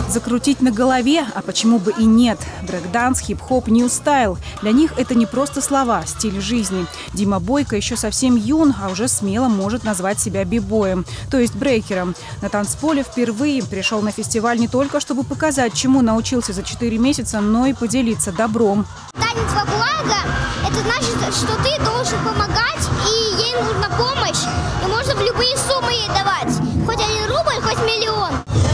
Закрутить на голове, а почему бы и нет? Брейк-данс, хип-хоп, нью-стайл. Для них это не просто слова, стиль жизни. Дима Бойко еще совсем юн, а уже смело может назвать себя бибоем, то есть брейкером. На танцполе впервые пришел на фестиваль не только, чтобы показать, чему научился за 4 месяца, но и поделиться добром. Танец во благо – это значит, что ты должен помогать, и ей нужна помощь. И можно в любые суммы ей давать. Хоть 1 рубль, хоть миллион.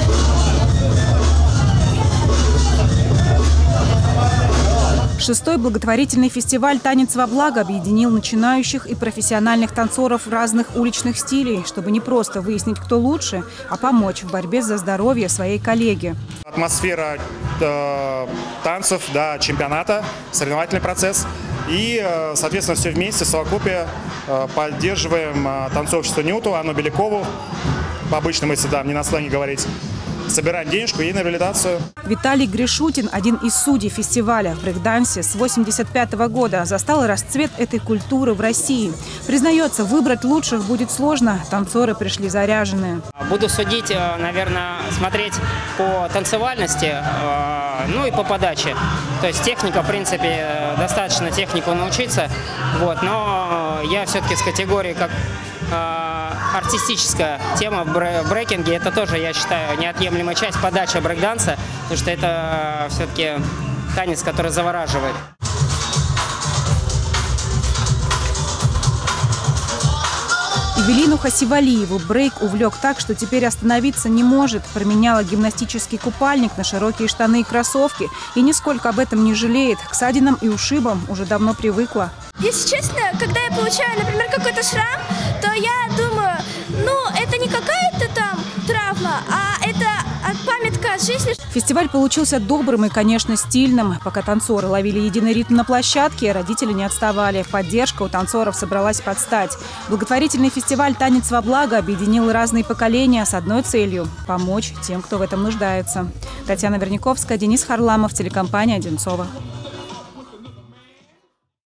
Шестой благотворительный фестиваль «Танец во благо» объединил начинающих и профессиональных танцоров разных уличных стилей, чтобы не просто выяснить, кто лучше, а помочь в борьбе за здоровье своей коллеги. Атмосфера танцев, да, чемпионата, соревновательный процесс. И, соответственно, все вместе, в совокупе поддерживаем танцовщицу Нюту, Анну Белякову, по-обычному, если не на сленге говорить. Собираем денежку ей на реабилитацию. Виталий Гришутин, один из судей фестиваля в брейк-дансе с 1985 года, застал расцвет этой культуры в России. Признается, выбрать лучших будет сложно. Танцоры пришли заряженные. Буду судить, наверное, смотреть по танцевальности, ну и по подаче. То есть техника, в принципе, достаточно технику научиться. Вот, но я все-таки с категории как артистическая тема в брейкинге, это тоже, я считаю, неотъемлемая часть подачи брейк-данса, потому что это все-таки танец, который завораживает. Эвелину Хасивалиеву брейк увлек так, что теперь остановиться не может. Променяла гимнастический купальник на широкие штаны и кроссовки. И нисколько об этом не жалеет. К ссадинам и ушибам уже давно привыкла. Если честно, когда я получаю, например, какой-то шрам, то я думаю, ну, это не какая-то там травма, а это памятка о жизни. Фестиваль получился добрым и, конечно, стильным. Пока танцоры ловили единый ритм на площадке, родители не отставали. Поддержка у танцоров собралась под стать. Благотворительный фестиваль «Танец во благо» объединил разные поколения с одной целью – помочь тем, кто в этом нуждается. Татьяна Верняковская, Денис Харламов, телекомпания «Одинцова».